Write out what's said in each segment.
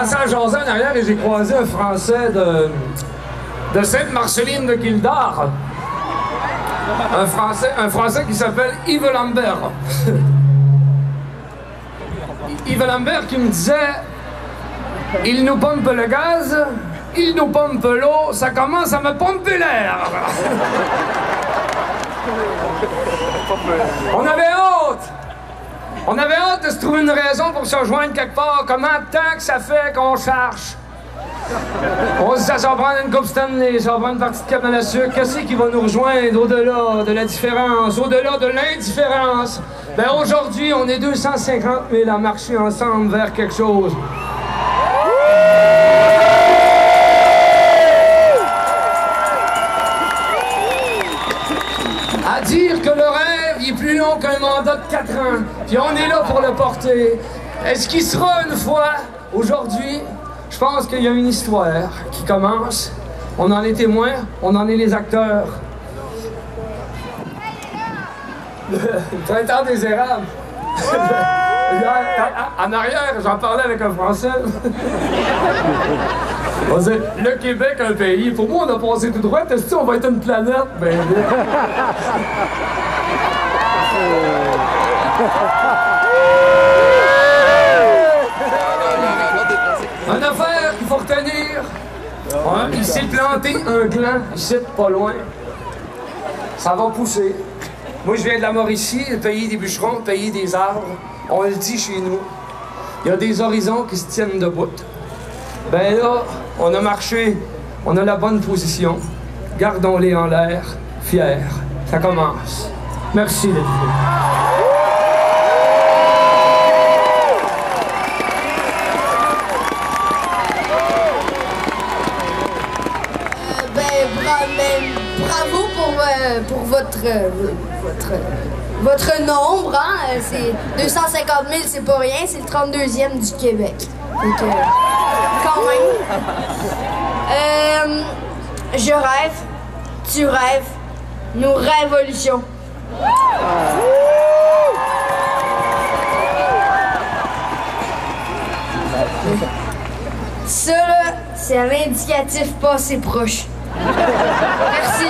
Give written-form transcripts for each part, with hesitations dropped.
passais à jaser en arrière et j'ai croisé un Français de Sainte-Marceline de Kildare. Un Français qui s'appelle Yves Lambert. Yves Lambert qui me disait « Il nous pompe le gaz, il nous pompe l'eau, ça commence à me pomper l'air. » On avait hâte! On avait hâte de se trouver une raison pour se rejoindre quelque part. Comment de temps que ça fait qu'on cherche? On se dit, ça va prendre une coupe Stanley, ça va prendre une partie de cabane à sucre. Qu'est-ce qui va nous rejoindre au-delà de la différence, au-delà de l'indifférence? Ben aujourd'hui, on est 250 000 à marcher ensemble vers quelque chose. À dire que le rêve il est plus long qu'un mandat de 4 ans, puis on est là pour le porter. Est-ce qu'il sera une fois, aujourd'hui? Je pense qu'il y a une histoire qui commence. On en est témoins, on en est les acteurs. Le printemps des érables. En arrière, j'en parlais avec un Français. On disait, le Québec, un pays. Pour moi, on a passé tout droit. Est-ce qu'on va être une planète? Ben, une affaire qu'il faut retenir. Ouais, il s'est planté un gland, ici, pas loin. Ça va pousser. Moi, je viens de la Mauricie, le pays des bûcherons, le pays des arbres. On le dit chez nous. Il y a des horizons qui se tiennent debout. Ben là, on a marché, on a la bonne position. Gardons-les en l'air, fiers. Ça commence. Merci d'être venu. Bravo pour votre nombre, hein? C'est 250 000, c'est pas rien, c'est le 32e du Québec. Donc, quand même. Je rêve, tu rêves, nous révolution. Ça, là, c'est un indicatif passé proche. Merci.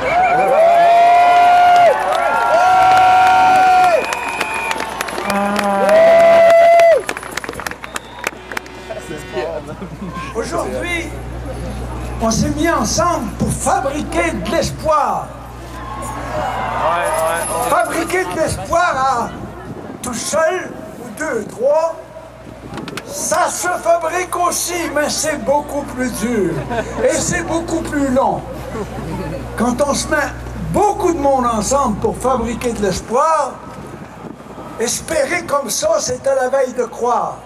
Aujourd'hui, on s'est mis ensemble pour fabriquer de l'espoir. Fabriquer de l'espoir à tout seul, ou 2, 3, ça se fabrique aussi, mais c'est beaucoup plus dur. Et c'est beaucoup plus long. Quand on se met beaucoup de monde ensemble pour fabriquer de l'espoir, espérer comme ça, c'est à la veille de croire.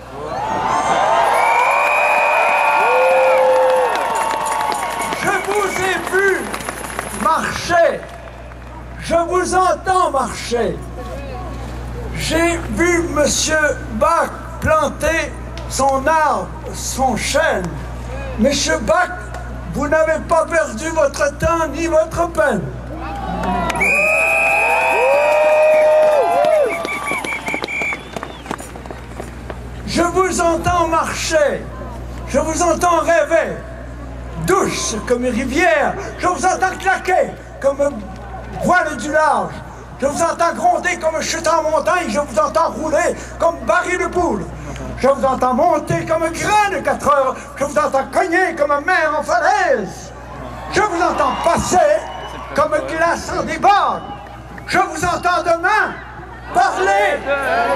Je vous ai vu marcher. Je vous entends marcher. J'ai vu M. Bach planter son arbre, son chêne. Monsieur Bach, vous n'avez pas perdu votre temps ni votre peine. Je vous entends marcher. Je vous entends rêver. Douce comme une rivière. Je vous entends claquer comme un voile du large. Je vous entends gronder comme un chute en montagne. Je vous entends rouler comme baril de poule. Je vous entends monter comme un grain de 4 heures. Je vous entends cogner comme un mer en falaise. Je vous entends passer comme un glace en déborde. Je vous entends demain parler